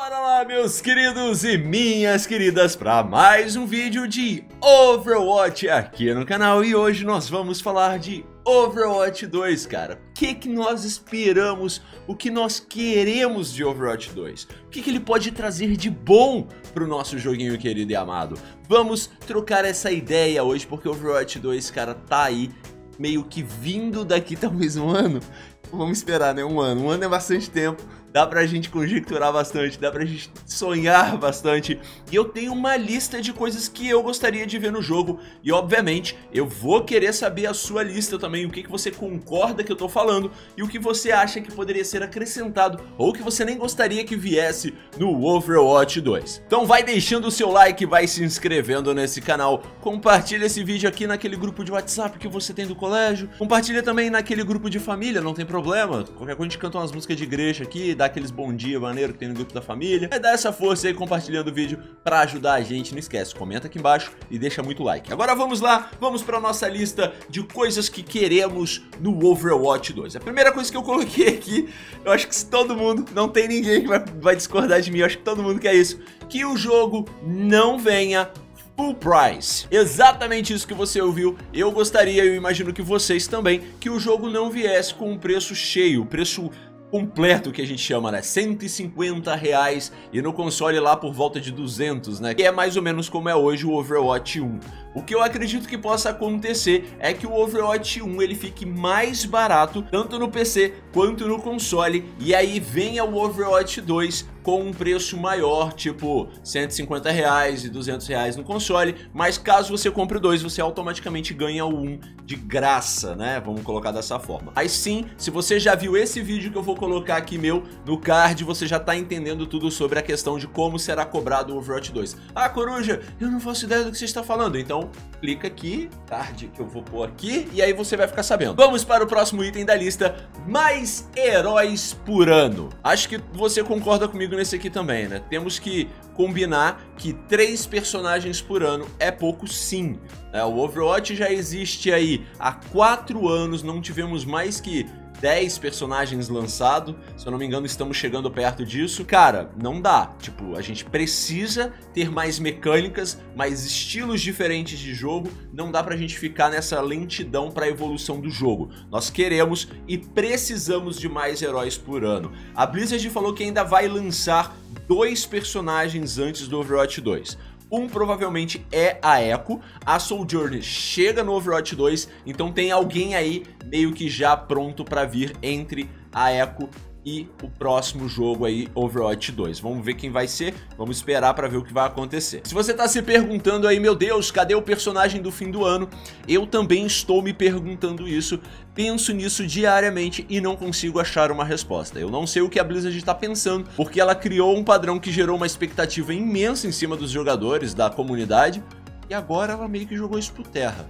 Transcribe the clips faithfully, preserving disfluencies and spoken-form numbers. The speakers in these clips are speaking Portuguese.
Bora lá, meus queridos e minhas queridas, para mais um vídeo de Overwatch aqui no canal. E hoje nós vamos falar de Overwatch dois, cara. O que que nós esperamos, o que nós queremos de Overwatch dois? O que que ele pode trazer de bom pro nosso joguinho querido e amado? Vamos trocar essa ideia hoje, porque Overwatch dois, cara, tá aí meio que vindo daqui talvez um ano. Vamos esperar, né? Um ano. Um ano é bastante tempo. Dá pra gente conjecturar bastante, dá pra gente sonhar bastante. E eu tenho uma lista de coisas que eu gostaria de ver no jogo. E obviamente, eu vou querer saber a sua lista também. O que que você concorda que eu tô falando e o que você acha que poderia ser acrescentado ou que você nem gostaria que viesse no Overwatch dois. Então vai deixando o seu like, vai se inscrevendo nesse canal. Compartilha esse vídeo aqui naquele grupo de WhatsApp que você tem do colégio. Compartilha também naquele grupo de família, não tem problema. Qualquer coisa a gente canta umas músicas de igreja aqui, dá aqueles bom dia maneiro que tem no grupo da família. É dar essa força aí compartilhando o vídeo pra ajudar a gente. Não esquece, comenta aqui embaixo e deixa muito like. Agora vamos lá, vamos pra nossa lista de coisas que queremos no Overwatch dois. A primeira coisa que eu coloquei aqui, eu acho que se todo mundo, não tem ninguém que vai, vai discordar de mim, eu acho que todo mundo quer isso, que o jogo não venha full price. Exatamente isso que você ouviu. Eu gostaria, eu imagino que vocês também, que o jogo não viesse com um preço cheio, preço completo que a gente chama, né? cento e cinquenta reais e no console lá por volta de duzentos, né? Que é mais ou menos como é hoje o Overwatch um. O que eu acredito que possa acontecer é que o Overwatch um ele fique mais barato tanto no P C quanto no console, e aí venha o Overwatch dois com um preço maior, tipo cento e cinquenta reais e duzentos reais no console, mas caso você compre o dois, você automaticamente ganha o um de graça, né? Vamos colocar dessa forma. Aí sim, se você já viu esse vídeo que eu vou colocar aqui meu no card, você já tá entendendo tudo sobre a questão de como será cobrado o Overwatch dois. Ah, Coruja, eu não faço ideia do que você está falando, então clica aqui, card que eu vou pôr aqui, e aí você vai ficar sabendo. Vamos para o próximo item da lista, mais heróis por ano. Acho que você concorda comigo nesse aqui também, né? Temos que combinar que três personagens por ano é pouco sim. É, o Overwatch já existe aí há quatro anos, não tivemos mais que dez personagens lançados, se eu não me engano estamos chegando perto disso. Cara, não dá, tipo, a gente precisa ter mais mecânicas, mais estilos diferentes de jogo, não dá pra gente ficar nessa lentidão pra evolução do jogo. Nós queremos e precisamos de mais heróis por ano. A Blizzard falou que ainda vai lançar dois personagens antes do Overwatch dois. Um provavelmente é a Echo, a Sojourner chega no Overwatch dois, então tem alguém aí meio que já pronto pra vir entre a Echo e o próximo jogo aí, Overwatch dois. Vamos ver quem vai ser, vamos esperar pra ver o que vai acontecer. Se você tá se perguntando aí, meu Deus, cadê o personagem do fim do ano? Eu também estou me perguntando isso, penso nisso diariamente e não consigo achar uma resposta. Eu não sei o que a Blizzard tá pensando, porque ela criou um padrão que gerou uma expectativa imensa em cima dos jogadores, da comunidade, e agora ela meio que jogou isso por terra.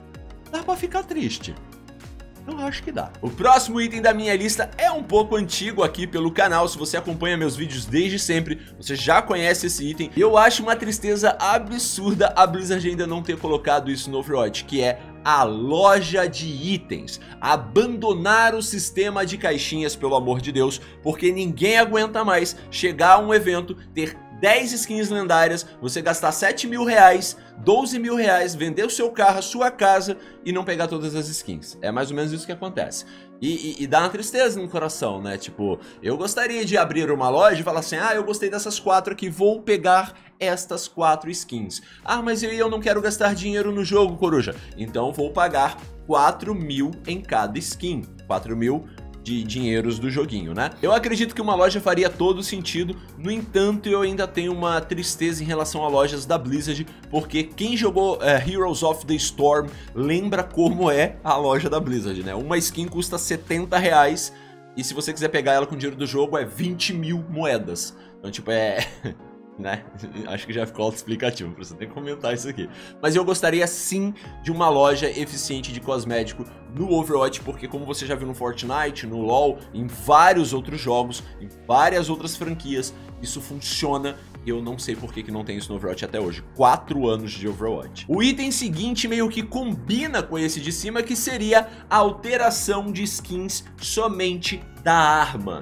Dá pra ficar triste. Eu acho que dá. O próximo item da minha lista é um pouco antigo aqui pelo canal. Se você acompanha meus vídeos desde sempre, você já conhece esse item. E eu acho uma tristeza absurda a Blizzard ainda não ter colocado isso no Overwatch, que é a loja de itens. Abandonar o sistema de caixinhas, pelo amor de Deus, porque ninguém aguenta mais chegar a um evento, ter dez skins lendárias, você gastar sete mil reais, doze mil reais, vender o seu carro, a sua casa e não pegar todas as skins. É mais ou menos isso que acontece. E, e, e dá uma tristeza no coração, né? Tipo, eu gostaria de abrir uma loja e falar assim, ah, eu gostei dessas quatro aqui, vou pegar estas quatro skins. Ah, mas eu, eu não quero gastar dinheiro no jogo, Coruja. Então vou pagar quatro mil em cada skin. quatro mil de dinheiros do joguinho, né? Eu acredito que uma loja faria todo sentido, no entanto eu ainda tenho uma tristeza em relação a lojas da Blizzard, porque quem jogou é, Heroes of the Storm lembra como é a loja da Blizzard, né? Uma skin custa setenta reais e se você quiser pegar ela com o dinheiro do jogo é vinte mil moedas. Então tipo é... né? Acho que já ficou autoexplicativo, pra você ter que comentar isso aqui. Mas eu gostaria sim de uma loja eficiente de cosmético no Overwatch, porque como você já viu no Fortnite, no LoL, em vários outros jogos, em várias outras franquias, isso funciona. E eu não sei por que que não tem isso no Overwatch até hoje. Quatro anos de Overwatch. O item seguinte meio que combina com esse de cima, que seria a alteração de skins somente da arma.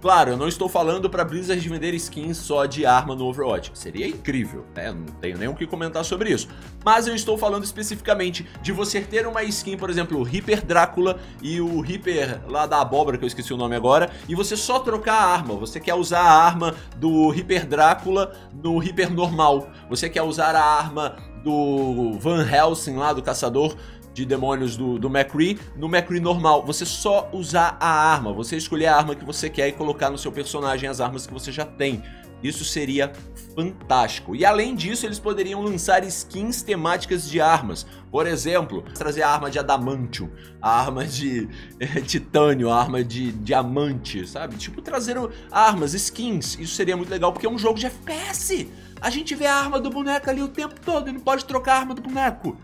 Claro, eu não estou falando pra Blizzard vender skins só de arma no Overwatch. Seria incrível, né? Não tenho nem o que comentar sobre isso. Mas eu estou falando especificamente de você ter uma skin, por exemplo, o Reaper Drácula e o Reaper lá da abóbora, que eu esqueci o nome agora, e você só trocar a arma. Você quer usar a arma do Reaper Drácula no Reaper normal. Você quer usar a arma do Van Helsing lá, do caçador de demônios do, do McCree, no McCree normal. Você só usar a arma, você escolher a arma que você quer e colocar no seu personagem as armas que você já tem. Isso seria fantástico. E além disso, eles poderiam lançar skins temáticas de armas. Por exemplo, trazer a arma de adamantium, a arma de é, titânio, a arma de diamante, sabe? Tipo, trazer armas, skins. Isso seria muito legal, porque é um jogo de F P S. A gente vê a arma do boneco ali o tempo todo e não pode trocar a arma do boneco.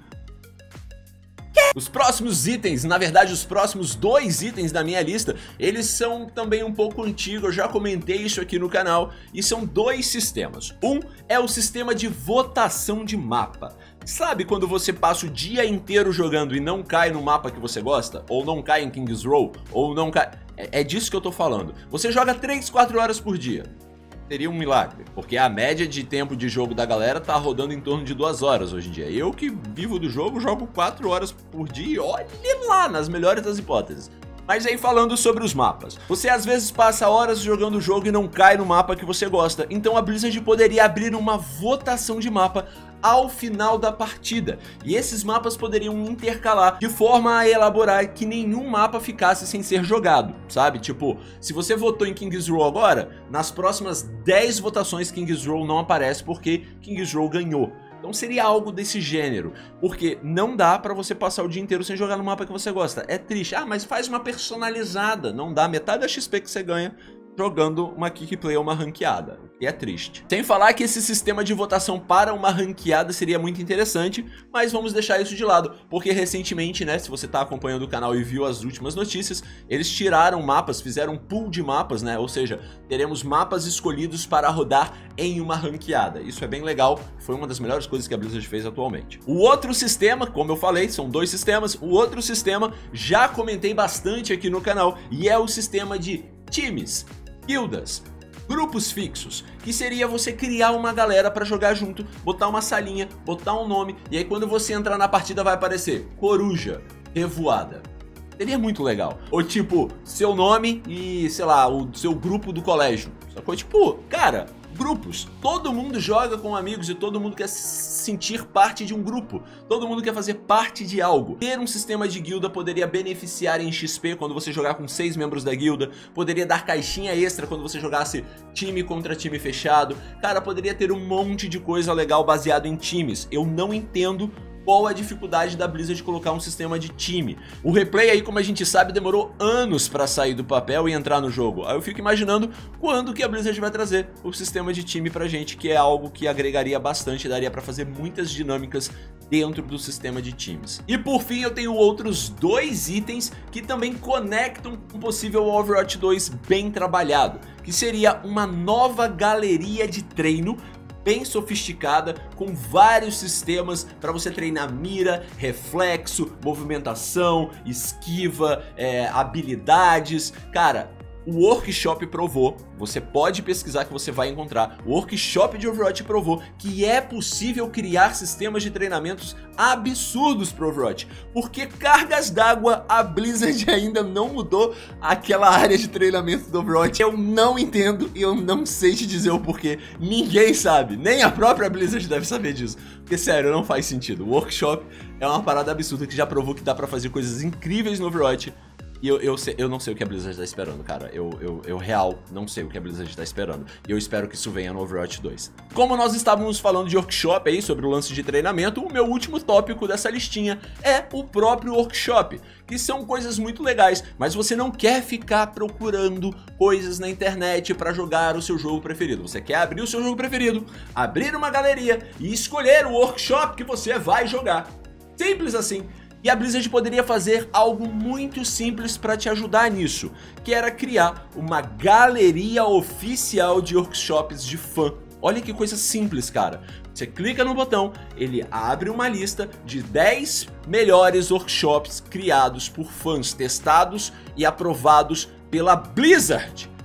Os próximos itens, na verdade os próximos dois itens da minha lista, eles são também um pouco antigos, eu já comentei isso aqui no canal, e são dois sistemas. Um é o sistema de votação de mapa. Sabe quando você passa o dia inteiro jogando e não cai no mapa que você gosta? Ou não cai em King's Row? Ou não cai... É, é disso que eu tô falando. Você joga três, quatro horas por dia. Seria um milagre, porque a média de tempo de jogo da galera tá rodando em torno de duas horas hoje em dia. Eu que vivo do jogo, jogo quatro horas por dia e olhe lá, nas melhores das hipóteses. Mas aí falando sobre os mapas, você às vezes passa horas jogando o jogo e não cai no mapa que você gosta, então a Blizzard poderia abrir uma votação de mapa ao final da partida, e esses mapas poderiam intercalar de forma a elaborar que nenhum mapa ficasse sem ser jogado, sabe? Tipo, se você votou em King's Row agora, nas próximas dez votações King's Row não aparece porque King's Row ganhou. Então seria algo desse gênero, porque não dá pra você passar o dia inteiro sem jogar no mapa que você gosta. É triste. Ah, mas faz uma personalizada. Não dá metade da X P que você ganha jogando uma kick play ou uma ranqueada, e é triste. Sem falar que esse sistema de votação para uma ranqueada seria muito interessante, mas vamos deixar isso de lado, porque recentemente, né, se você tá acompanhando o canal e viu as últimas notícias, eles tiraram mapas, fizeram um pool de mapas, né, ou seja, teremos mapas escolhidos para rodar em uma ranqueada. Isso é bem legal, foi uma das melhores coisas que a Blizzard fez atualmente. O outro sistema, como eu falei, são dois sistemas, o outro sistema já comentei bastante aqui no canal, e é o sistema de times, guildas, grupos fixos, que seria você criar uma galera pra jogar junto, botar uma salinha, botar um nome, e aí quando você entrar na partida vai aparecer Coruja, Revoada. Seria muito legal. Ou tipo, seu nome e, sei lá, o seu grupo do colégio. Sacou? Tipo, cara, grupos. Todo mundo joga com amigos e todo mundo quer se sentir parte de um grupo. Todo mundo quer fazer parte de algo. Ter um sistema de guilda poderia beneficiar em X P quando você jogar com seis membros da guilda. Poderia dar caixinha extra quando você jogasse time contra time fechado. Cara, poderia ter um monte de coisa legal baseado em times. Eu não entendo qual a dificuldade da Blizzard de colocar um sistema de time. O replay aí, como a gente sabe, demorou anos pra sair do papel e entrar no jogo. Aí eu fico imaginando quando que a Blizzard vai trazer o sistema de time pra gente, que é algo que agregaria bastante, daria pra fazer muitas dinâmicas dentro do sistema de times. E por fim eu tenho outros dois itens que também conectam um possível Overwatch dois bem trabalhado, que seria uma nova galeria de treino bem sofisticada, com vários sistemas para você treinar mira, reflexo, movimentação, esquiva, é, habilidades. Cara, o Workshop provou, você pode pesquisar que você vai encontrar, o Workshop de Overwatch provou que é possível criar sistemas de treinamentos absurdos para Overwatch, porque cargas d'água a Blizzard ainda não mudou aquela área de treinamento do Overwatch. Eu não entendo e eu não sei te dizer o porquê, ninguém sabe, nem a própria Blizzard deve saber disso, porque sério, não faz sentido. O Workshop é uma parada absurda que já provou que dá para fazer coisas incríveis no Overwatch. E eu, eu, sei, eu não sei o que a Blizzard tá esperando, cara. Eu, eu, eu real não sei o que a Blizzard tá esperando. E eu espero que isso venha no Overwatch dois. Como nós estávamos falando de workshop aí, sobre o lance de treinamento, o meu último tópico dessa listinha é o próprio workshop, que são coisas muito legais, mas você não quer ficar procurando coisas na internet pra jogar o seu jogo preferido. Você quer abrir o seu jogo preferido, abrir uma galeria e escolher o workshop que você vai jogar. Simples assim. E a Blizzard poderia fazer algo muito simples para te ajudar nisso, que era criar uma galeria oficial de workshops de fã. Olha que coisa simples, cara. Você clica no botão, ele abre uma lista de dez melhores workshops criados por fãs, testados e aprovados pela Blizzard.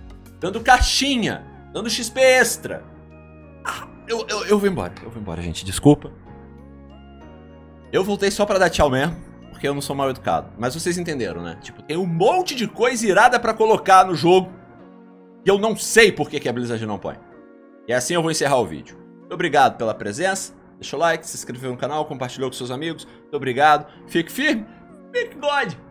dando caixinha, dando X P extra. Ah, eu, eu, eu vou embora, eu vou embora, gente, desculpa. Eu voltei só pra dar tchau mesmo, porque eu não sou mal educado. Mas vocês entenderam, né? Tipo, tem um monte de coisa irada pra colocar no jogo e eu não sei por que, que a Blizzard não põe. E assim eu vou encerrar o vídeo. Muito obrigado pela presença. Deixa o like, se inscreve no canal, compartilhou com seus amigos. Muito obrigado. Fique firme. Fique God.